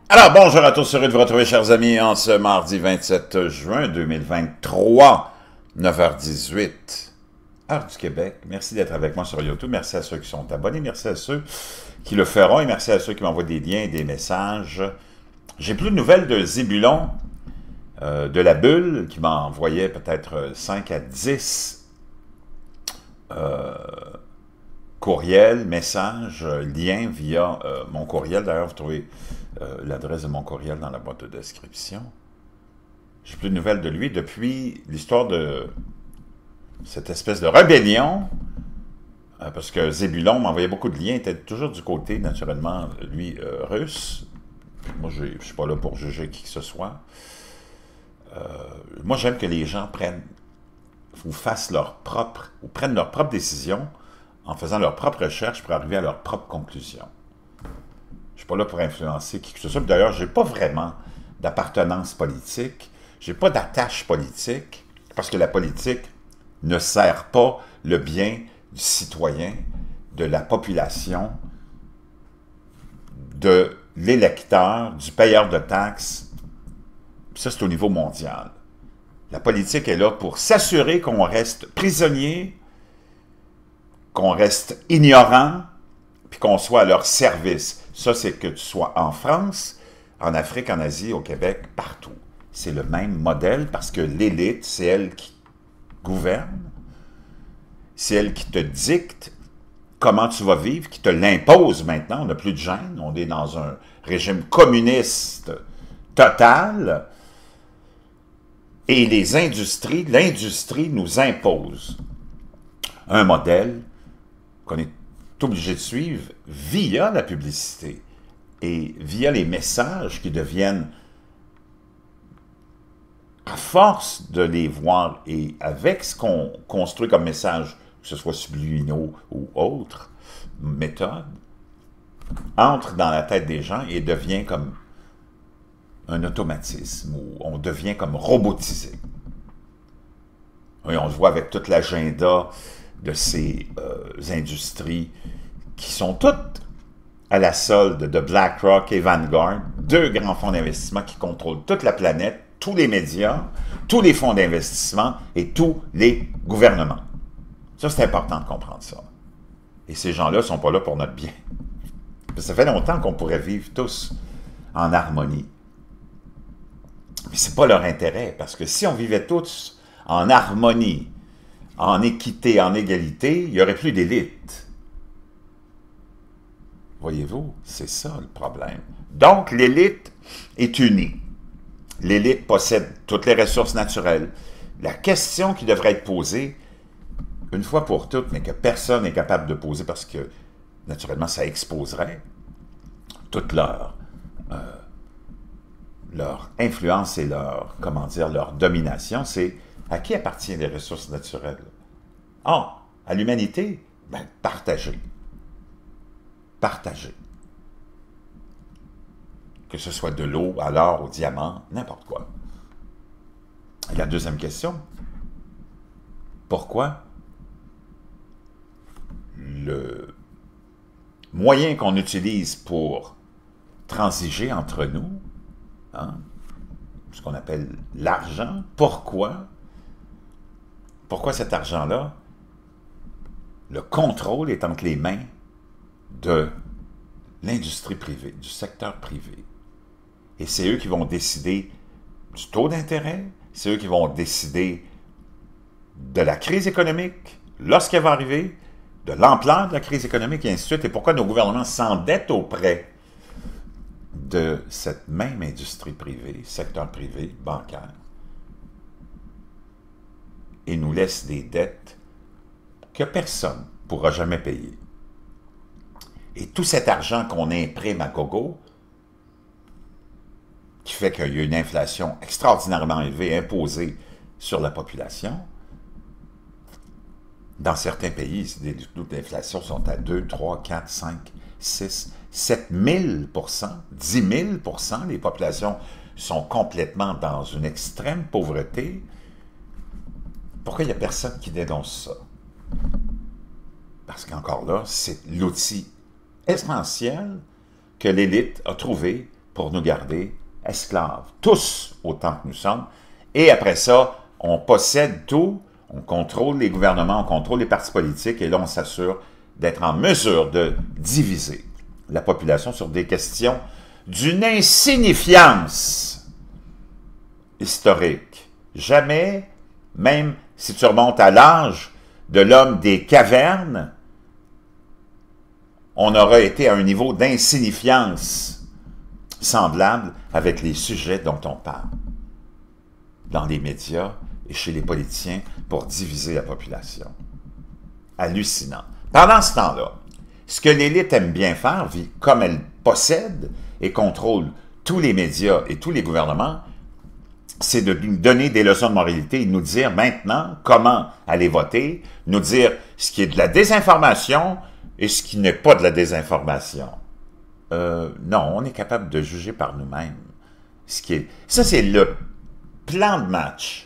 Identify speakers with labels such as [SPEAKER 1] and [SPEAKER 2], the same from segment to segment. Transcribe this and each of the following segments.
[SPEAKER 1] Alors, bonjour à tous, heureux de vous retrouver, chers amis, en ce mardi 27 juin 2023, 9h18, heure du Québec. Merci d'être avec moi sur YouTube. Merci à ceux qui sont abonnés, merci à ceux qui le feront et merci à ceux qui m'envoient des liens et des messages. J'ai plus de nouvelles de Zébulon, de la bulle, qui m'envoyait peut-être 5 à 10 courriels, messages, liens via mon courriel. D'ailleurs, vous trouvez l'adresse de mon courriel dans la boîte de description. J'ai plus de nouvelles de lui depuis l'histoire de cette espèce de rébellion, parce que Zébulon m'envoyait beaucoup de liens, était toujours du côté, naturellement, lui, russe. Moi, je ne suis pas là pour juger qui que ce soit. Moi, j'aime que les gens prennent ou fassent leur propre, ou prennent leur propre décision en faisant leur propre recherche pour arriver à leur propre conclusion. Je ne suis pas là pour influencer qui que ce soit. D'ailleurs, je n'ai pas vraiment d'appartenance politique. Je n'ai pas d'attache politique, parce que la politique ne sert pas le bien du citoyen, de la population, de l'électeur, du payeur de taxes. Ça, c'est au niveau mondial. La politique est là pour s'assurer qu'on reste prisonnier, qu'on reste ignorant, puis qu'on soit à leur service. Ça, c'est que tu sois en France, en Afrique, en Asie, au Québec, partout. C'est le même modèle parce que l'élite, c'est elle qui gouverne, c'est elle qui te dicte comment tu vas vivre, qui te l'impose maintenant. On n'a plus de gêne, on est dans un régime communiste total. Et les industries, l'industrie nous impose un modèle qu'on est obligé de suivre via la publicité et via les messages qui deviennent, à force de les voir et avec ce qu'on construit comme message, que ce soit subliminaux ou autres méthodes, entre dans la tête des gens et devient comme un automatisme, où on devient comme robotisé. Et on le voit avec toute l'agenda de ces industries qui sont toutes à la solde de BlackRock et Vanguard, deux grands fonds d'investissement qui contrôlent toute la planète, tous les médias, tous les fonds d'investissement et tous les gouvernements. Ça, c'est important de comprendre ça. Et ces gens-là ne sont pas là pour notre bien. Ça fait longtemps qu'on pourrait vivre tous en harmonie. Mais ce n'est pas leur intérêt, parce que si on vivait tous en harmonie, en équité, en égalité, il n'y aurait plus d'élite. Voyez-vous, c'est ça le problème. Donc, l'élite est unie. L'élite possède toutes les ressources naturelles. La question qui devrait être posée, une fois pour toutes, mais que personne n'est capable de poser parce que, naturellement, ça exposerait toute leur influence et leur, comment dire, leur domination, c'est à qui appartiennent les ressources naturelles? Ah, à l'humanité? Ben, partagez. Partagez. Que ce soit de l'eau, à l'or, au diamant, n'importe quoi. Et la deuxième question, pourquoi le moyen qu'on utilise pour transiger entre nous, hein, ce qu'on appelle l'argent, pourquoi cet argent-là, le contrôle est entre les mains de l'industrie privée, du secteur privé. Et c'est eux qui vont décider du taux d'intérêt, c'est eux qui vont décider de la crise économique, lorsqu'elle va arriver, de l'ampleur de la crise économique, et ainsi de suite, et pourquoi nos gouvernements s'endettent auprès de cette même industrie privée, secteur privé, bancaire, et nous laissent des dettes que personne ne pourra jamais payer. Et tout cet argent qu'on imprime à gogo, qui fait qu'il y a une inflation extraordinairement élevée imposée sur la population, dans certains pays, les taux d'inflation sont à 2, 3, 4, 5, 6, 7 000 10 000 %. Les populations sont complètement dans une extrême pauvreté. Pourquoi il n'y a personne qui dénonce ça? Parce qu'encore là, c'est l'outil essentiel que l'élite a trouvé pour nous garder esclaves, tous autant que nous sommes, et après ça, on possède tout, on contrôle les gouvernements, on contrôle les partis politiques, et là, on s'assure d'être en mesure de diviser la population sur des questions d'une insignifiance historique. Jamais, même si tu remontes à l'âge de l'homme des cavernes, on aurait été à un niveau d'insignifiance semblable avec les sujets dont on parle dans les médias et chez les politiciens pour diviser la population. Hallucinant. Pendant ce temps-là, ce que l'élite aime bien faire, comme elle possède et contrôle tous les médias et tous les gouvernements, c'est de nous donner des leçons de moralité et de nous dire maintenant comment aller voter, nous dire ce qui est de la désinformation et ce qui n'est pas de la désinformation. Non, on est capable de juger par nous-mêmes. Ça, c'est le plan de match.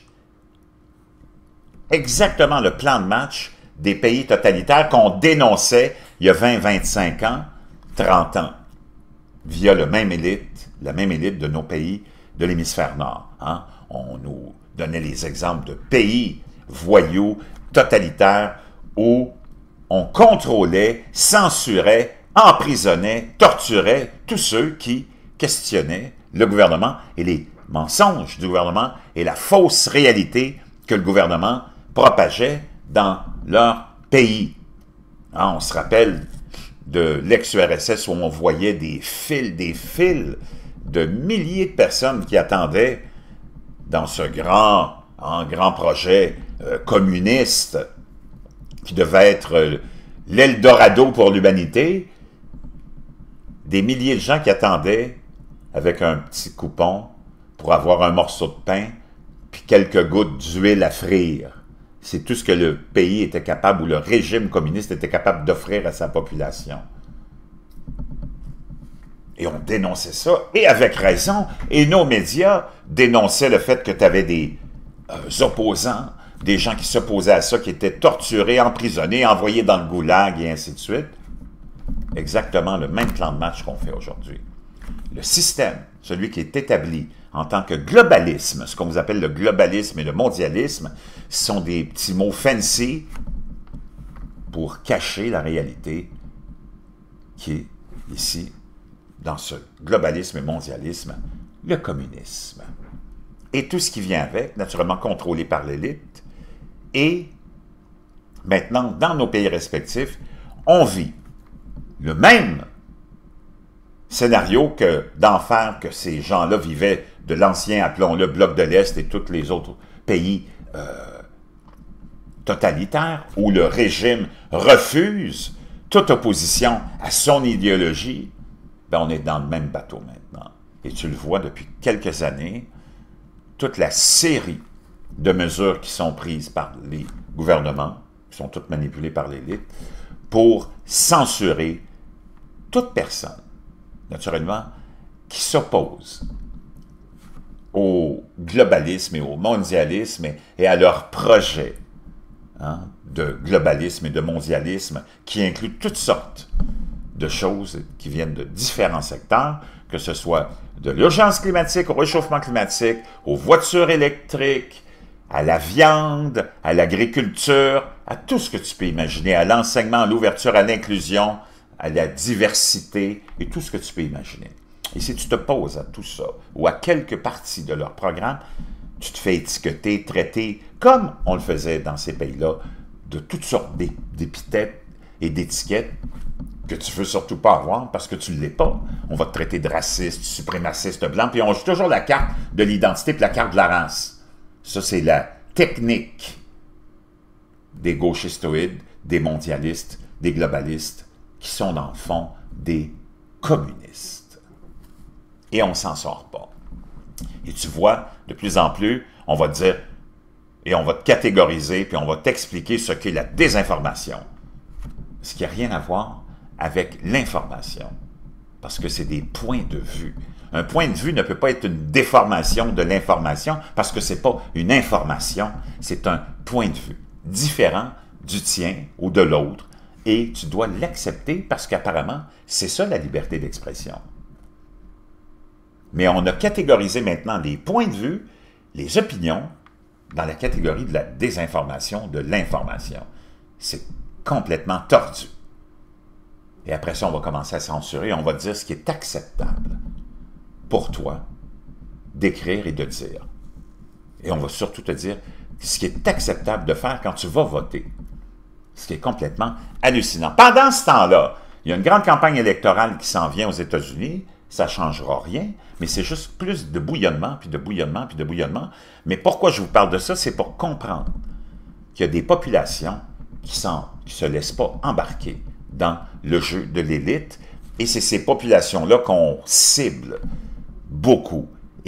[SPEAKER 1] Exactement le plan de match des pays totalitaires qu'on dénonçait il y a 20, 25 ans, 30 ans, via la même élite de nos pays de l'hémisphère nord. Hein? On nous donnait les exemples de pays voyous, totalitaires, où on contrôlait, censurait, emprisonnait, torturait tous ceux qui questionnaient le gouvernement et les mensonges du gouvernement et la fausse réalité que le gouvernement propageait dans leur pays. Hein, on se rappelle de l'ex-URSS où on voyait des fils de milliers de personnes qui attendaient dans ce grand projet communiste qui devait être l'Eldorado pour l'humanité, des milliers de gens qui attendaient avec un petit coupon pour avoir un morceau de pain puis quelques gouttes d'huile à frire. C'est tout ce que le pays était capable, ou le régime communiste était capable d'offrir à sa population. Et on dénonçait ça, et avec raison. Et nos médias dénonçaient le fait que tu avais des opposants, des gens qui s'opposaient à ça, qui étaient torturés, emprisonnés, envoyés dans le goulag, et ainsi de suite. Exactement le même plan de match qu'on fait aujourd'hui. Le système, celui qui est établi en tant que globalisme, ce qu'on vous appelle le globalisme et le mondialisme, sont des petits mots fancy pour cacher la réalité qui est ici, dans ce globalisme et mondialisme, le communisme. Et tout ce qui vient avec, naturellement contrôlé par l'élite, et maintenant, dans nos pays respectifs, on vit le même scénario d'enfer que ces gens-là vivaient de l'ancien, appelons-le, bloc de l'Est et tous les autres pays totalitaires, où le régime refuse toute opposition à son idéologie. Ben, on est dans le même bateau maintenant. Et tu le vois depuis quelques années, toute la série de mesures qui sont prises par les gouvernements, qui sont toutes manipulées par l'élite, pour censurer toute personne, naturellement, qui s'oppose au globalisme et au mondialisme et à leur projet de globalisme et de mondialisme qui inclut toutes sortes de choses qui viennent de différents secteurs, que ce soit de l'urgence climatique au réchauffement climatique, aux voitures électriques, à la viande, à l'agriculture, à tout ce que tu peux imaginer, à l'enseignement, à l'ouverture, à l'inclusion, à la diversité et tout ce que tu peux imaginer. Et si tu te poses à tout ça, ou à quelques parties de leur programme, tu te fais étiqueter, traiter, comme on le faisait dans ces pays-là, de toutes sortes d'épithètes et d'étiquettes que tu ne veux surtout pas avoir parce que tu ne l'es pas. On va te traiter de raciste, suprémaciste blanc, puis on joue toujours la carte de l'identité puis la carte de la race. Ça, c'est la technique des gauchistoïdes, des mondialistes, des globalistes, qui sont dans le fond des communistes. Et on ne s'en sort pas. Et tu vois, de plus en plus, on va te dire, et on va te catégoriser, puis on va t'expliquer ce qu'est la désinformation. Ce qui n'a rien à voir avec l'information, parce que c'est des points de vue. Un point de vue ne peut pas être une déformation de l'information, parce que ce n'est pas une information, c'est un point de vue différent du tien ou de l'autre, et tu dois l'accepter parce qu'apparemment, c'est ça la liberté d'expression. Mais on a catégorisé maintenant les points de vue, les opinions, dans la catégorie de la désinformation, de l'information. C'est complètement tordu. Et après ça, on va commencer à censurer, on va dire ce qui est acceptable pour toi d'écrire et de dire. Et on va surtout te dire ce qui est acceptable de faire quand tu vas voter. Ce qui est complètement hallucinant. Pendant ce temps-là, il y a une grande campagne électorale qui s'en vient aux États-Unis. Ça ne changera rien, mais c'est juste plus de bouillonnement, puis de bouillonnement, puis de bouillonnement. Mais pourquoi je vous parle de ça? C'est pour comprendre qu'il y a des populations qui ne se laissent pas embarquer dans le jeu de l'élite. Et c'est ces populations-là qu'on cible beaucoup,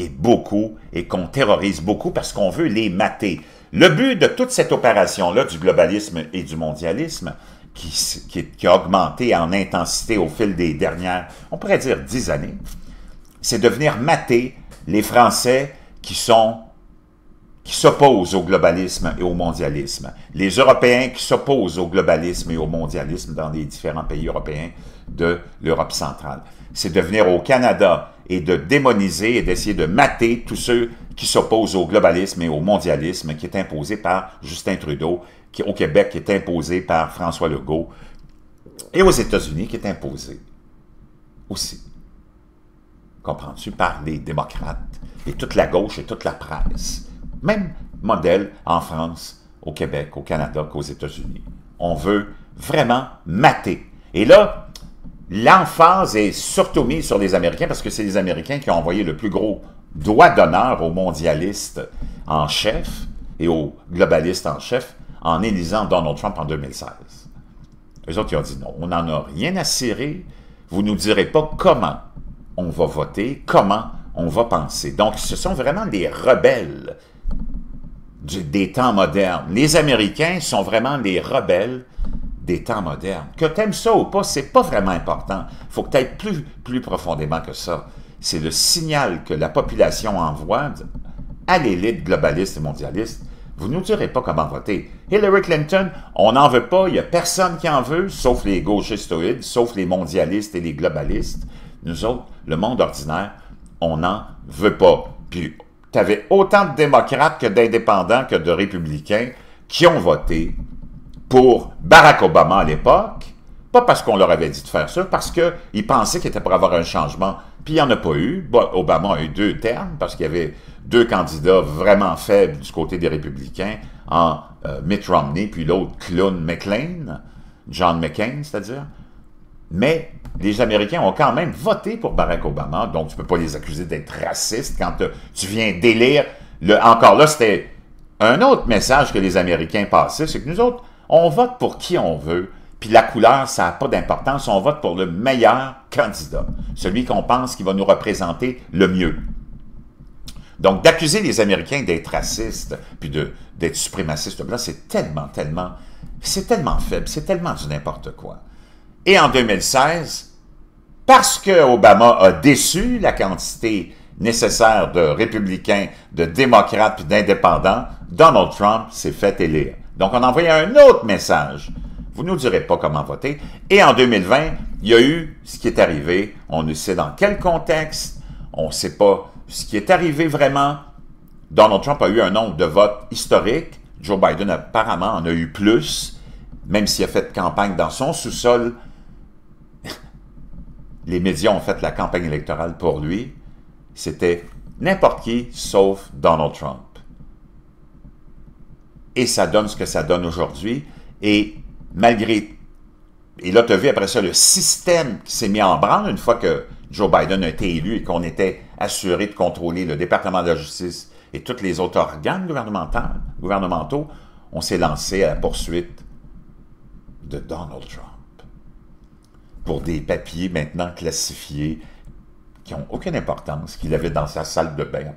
[SPEAKER 1] et qu'on terrorise beaucoup parce qu'on veut les mater. Le but de toute cette opération-là du globalisme et du mondialisme, qui a augmenté en intensité au fil des dernières, on pourrait dire 10 années, c'est de venir mater les Français qui s'opposent au globalisme et au mondialisme. Les Européens qui s'opposent au globalisme et au mondialisme dans les différents pays européens de l'Europe centrale. C'est de venir au Canada et de démoniser et d'essayer de mater tous ceux qui s'opposent au globalisme et au mondialisme qui est imposé par Justin Trudeau, qui au Québec qui est imposé par François Legault, et aux États-Unis qui est imposé aussi, comprends-tu, par les démocrates et toute la gauche et toute la presse. Même modèle en France, au Québec, au Canada qu'aux États-Unis. On veut vraiment mater. Et là, l'emphase est surtout mise sur les Américains parce que c'est les Américains qui ont envoyé le plus gros doigt d'honneur aux mondialistes en chef et aux globalistes en chef en élisant Donald Trump en 2016. Eux autres, ils ont dit non, on n'en a rien à cirer, vous ne nous direz pas comment on va voter, comment on va penser. Donc, ce sont vraiment des rebelles des temps modernes. Les Américains sont vraiment les rebelles des temps modernes. Que tu aimes ça ou pas, c'est pas vraiment important. Il faut que tu ailles plus profondément que ça. C'est le signal que la population envoie à l'élite globaliste et mondialiste. Vous ne nous direz pas comment voter. Hillary Clinton, on n'en veut pas, il n'y a personne qui en veut, sauf les gauchistoïdes, sauf les mondialistes et les globalistes. Nous autres, le monde ordinaire, on n'en veut pas. Puis, tu avais autant de démocrates que d'indépendants que de républicains qui ont voté pour Barack Obama à l'époque, pas parce qu'on leur avait dit de faire ça, parce qu'ils pensaient qu'il était pour avoir un changement. Puis il n'y en a pas eu. Bon, Obama a eu 2 termes, parce qu'il y avait 2 candidats vraiment faibles du côté des républicains, en Mitt Romney, puis l'autre clown McCain, John McCain, c'est-à-dire. Mais les Américains ont quand même voté pour Barack Obama, donc tu ne peux pas les accuser d'être racistes quand tu viens d'élire. Encore là, c'était un autre message que les Américains passaient, c'est que nous autres, on vote pour qui on veut, puis la couleur, ça n'a pas d'importance, on vote pour le meilleur candidat, celui qu'on pense qui va nous représenter le mieux. Donc, d'accuser les Américains d'être racistes, puis d'être suprémacistes blancs, c'est tellement faible, c'est tellement du n'importe quoi. Et en 2016, parce que Obama a déçu la quantité nécessaire de républicains, de démocrates puis d'indépendants, Donald Trump s'est fait élire. Donc, on a envoyé un autre message. Vous ne nous direz pas comment voter. Et en 2020, il y a eu ce qui est arrivé. On ne sait dans quel contexte. On ne sait pas ce qui est arrivé vraiment. Donald Trump a eu un nombre de votes historique. Joe Biden, apparemment, en a eu plus, même s'il a fait campagne dans son sous-sol. Les médias ont fait la campagne électorale pour lui. C'était n'importe qui, sauf Donald Trump. Et ça donne ce que ça donne aujourd'hui. Et malgré... Et là, tu as vu après ça le système qui s'est mis en branle une fois que Joe Biden a été élu et qu'on était assuré de contrôler le département de la justice et tous les autres organes gouvernementaux. On s'est lancé à la poursuite de Donald Trump pour des papiers maintenant classifiés qui n'ont aucune importance, qu'il avait dans sa salle de bain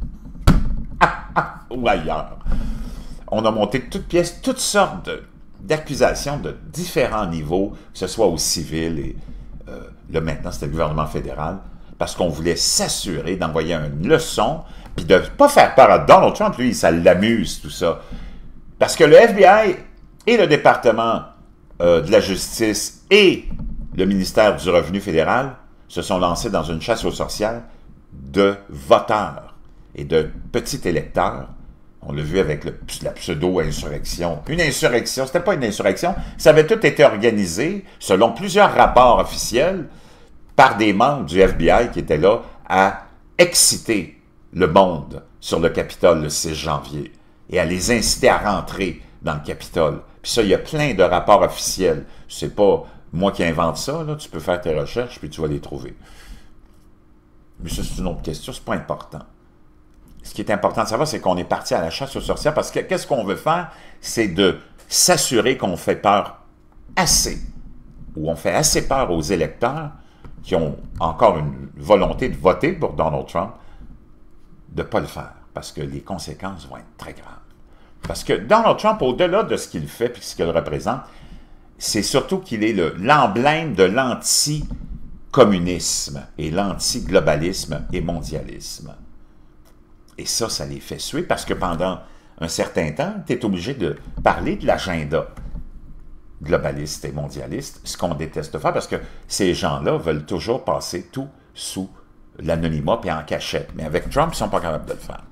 [SPEAKER 1] ou ailleurs. On a monté de toutes pièces, toutes sortes d'accusations de différents niveaux, que ce soit au civil et là maintenant c'était le gouvernement fédéral, parce qu'on voulait s'assurer d'envoyer une leçon, puis de ne pas faire peur à Donald Trump, lui, ça l'amuse tout ça. Parce que le FBI et le département de la justice et le ministère du Revenu fédéral se sont lancés dans une chasse aux sorcières de voteurs et de petits électeurs. On l'a vu avec la pseudo-insurrection. Une insurrection, c'était pas une insurrection, ça avait tout été organisé, selon plusieurs rapports officiels, par des membres du FBI qui étaient là à exciter le monde sur le Capitole le 6 janvier et à les inciter à rentrer dans le Capitole. Puis ça, il y a plein de rapports officiels. C'est pas moi qui invente ça, là. Tu peux faire tes recherches puis tu vas les trouver. Mais ça, c'est une autre question, c'est pas important. Ce qui est important de savoir, c'est qu'on est parti à la chasse aux sorcières parce que qu'est-ce qu'on veut faire? C'est de s'assurer qu'on fait peur assez, ou on fait assez peur aux électeurs qui ont encore une volonté de voter pour Donald Trump, de ne pas le faire, parce que les conséquences vont être très graves. Parce que Donald Trump, au-delà de ce qu'il fait et ce qu'il représente, c'est surtout qu'il est l'emblème de l'anti-communisme et l'anti-globalisme et mondialisme. Et ça les fait suer parce que pendant un certain temps, tu es obligé de parler de l'agenda globaliste et mondialiste, ce qu'on déteste faire parce que ces gens-là veulent toujours passer tout sous l'anonymat et en cachette. Mais avec Trump, ils ne sont pas capables de le faire.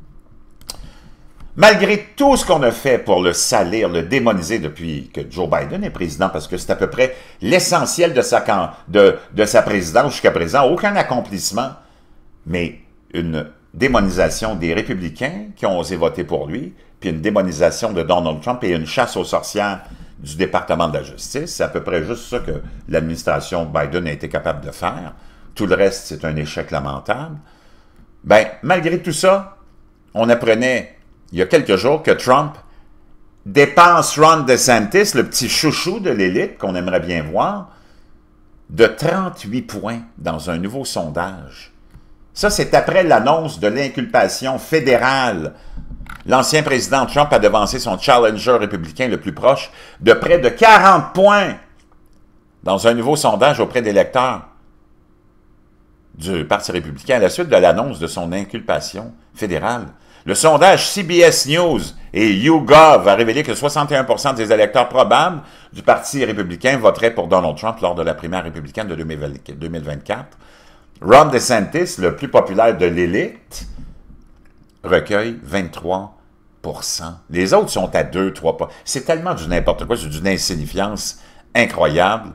[SPEAKER 1] Malgré tout ce qu'on a fait pour le salir, le démoniser depuis que Joe Biden est président, parce que c'est à peu près l'essentiel de sa présidence jusqu'à présent, aucun accomplissement, mais une démonisation des républicains qui ont osé voter pour lui, puis une démonisation de Donald Trump et une chasse aux sorcières du département de la justice. C'est à peu près juste ça que l'administration Biden a été capable de faire. Tout le reste, c'est un échec lamentable. Ben, malgré tout ça, on apprenait il y a quelques jours que Trump dépense Ron DeSantis, le petit chouchou de l'élite qu'on aimerait bien voir, de 38 points dans un nouveau sondage. Ça, c'est après l'annonce de l'inculpation fédérale. L'ancien président Trump a devancé son challenger républicain le plus proche de près de 40 points dans un nouveau sondage auprès des électeurs du Parti républicain à la suite de l'annonce de son inculpation fédérale. Le sondage CBS News et YouGov a révélé que 61% des électeurs probables du Parti républicain voteraient pour Donald Trump lors de la primaire républicaine de 2024. Ron DeSantis, le plus populaire de l'élite, recueille 23%. Les autres sont à 2-3%. C'est tellement du n'importe quoi, c'est d'une insignifiance incroyable.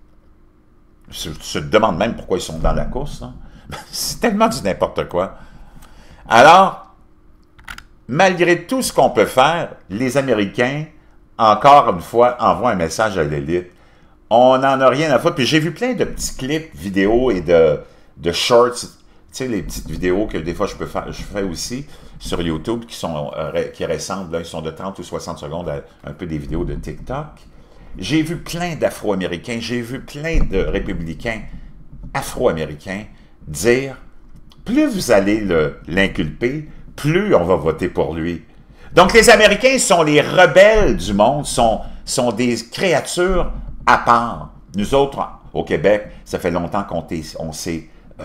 [SPEAKER 1] Je te demande même pourquoi ils sont dans la course. Hein? C'est tellement du n'importe quoi. Alors, malgré tout ce qu'on peut faire, les Américains, encore une fois, envoient un message à l'élite. On n'en a rien à foutre. Puis j'ai vu plein de petits clips vidéo et de shorts, tu sais, les petites vidéos que des fois je fais aussi sur YouTube qui ressemblent, là, ils sont de 30 ou 60 secondes à un peu des vidéos de TikTok. J'ai vu plein d'Afro-Américains, j'ai vu plein de républicains afro-américains dire « Plus vous allez l'inculper, plus on va voter pour lui. » Donc les Américains sont les rebelles du monde, sont des créatures à part. Nous autres, au Québec, ça fait longtemps qu'on s'est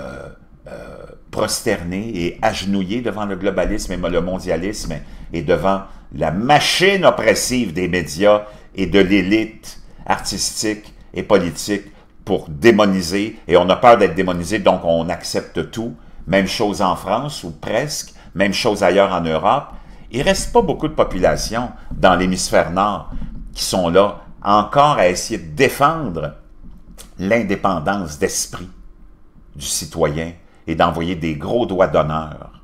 [SPEAKER 1] prosterné et agenouillé devant le globalisme et le mondialisme et devant la machine oppressive des médias et de l'élite artistique et politique pour démoniser, et on a peur d'être démonisé, donc on accepte tout. Même chose en France, ou presque, même chose ailleurs en Europe. Il ne reste pas beaucoup de populations dans l'hémisphère nord qui sont là encore à essayer de défendre l'indépendance d'esprit du citoyen et d'envoyer des gros doigts d'honneur.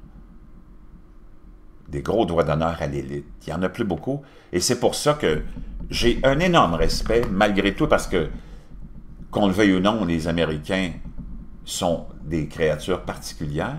[SPEAKER 1] Des gros doigts d'honneur à l'élite. Il n'y en a plus beaucoup. Et c'est pour ça que j'ai un énorme respect, malgré tout, parce que, qu'on le veuille ou non, les Américains sont des créatures particulières.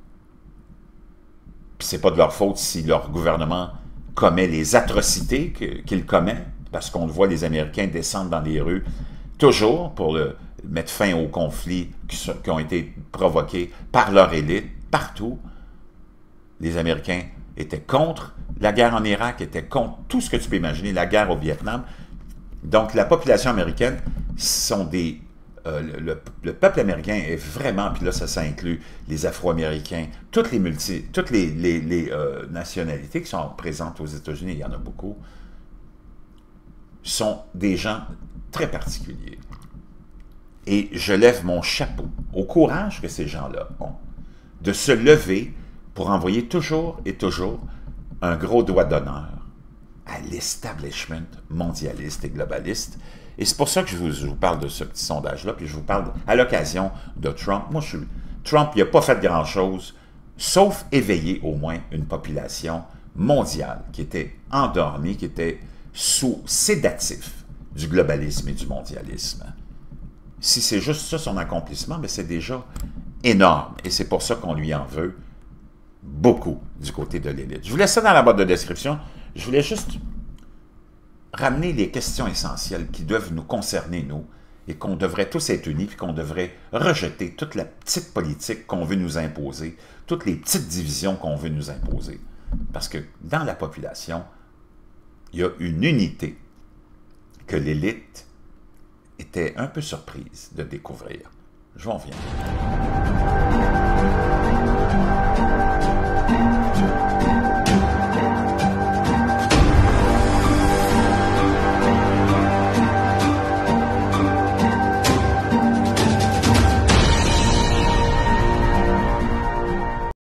[SPEAKER 1] Puis c'est pas de leur faute si leur gouvernement commet les atrocités qu'il commet, parce qu'on le voit, les Américains descendent dans les rues toujours pour mettre fin aux conflits qui ont été provoqués par leur élite, partout. Les Américains étaient contre la guerre en Irak, étaient contre tout ce que tu peux imaginer, la guerre au Vietnam. Donc la population américaine sont des... le peuple américain est vraiment, puis là ça inclut les Afro-Américains, toutes les nationalités qui sont présentes aux États-Unis, il y en a beaucoup, sont des gens très particuliers. Et je lève mon chapeau au courage que ces gens-là ont de se lever pour envoyer toujours et toujours un gros doigt d'honneur à l'establishment mondialiste et globaliste. Et c'est pour ça que je vous parle de ce petit sondage-là, puis je vous parle à l'occasion de Trump. Moi, Trump, il n'a pas fait grand-chose, sauf éveiller au moins une population mondiale qui était endormie, qui était sous sédatif du globalisme et du mondialisme. Si c'est juste ça son accomplissement, c'est déjà énorme. Et c'est pour ça qu'on lui en veut beaucoup du côté de l'élite. Je vous laisse ça dans la boîte de description. Je voulais juste ramener les questions essentielles qui doivent nous concerner, nous, et qu'on devrait tous être unis, puis qu'on devrait rejeter toute la petite politique qu'on veut nous imposer, toutes les petites divisions qu'on veut nous imposer. Parce que dans la population, il y a une unité que l'élite était un peu surprise de découvrir. Je vous en reviens.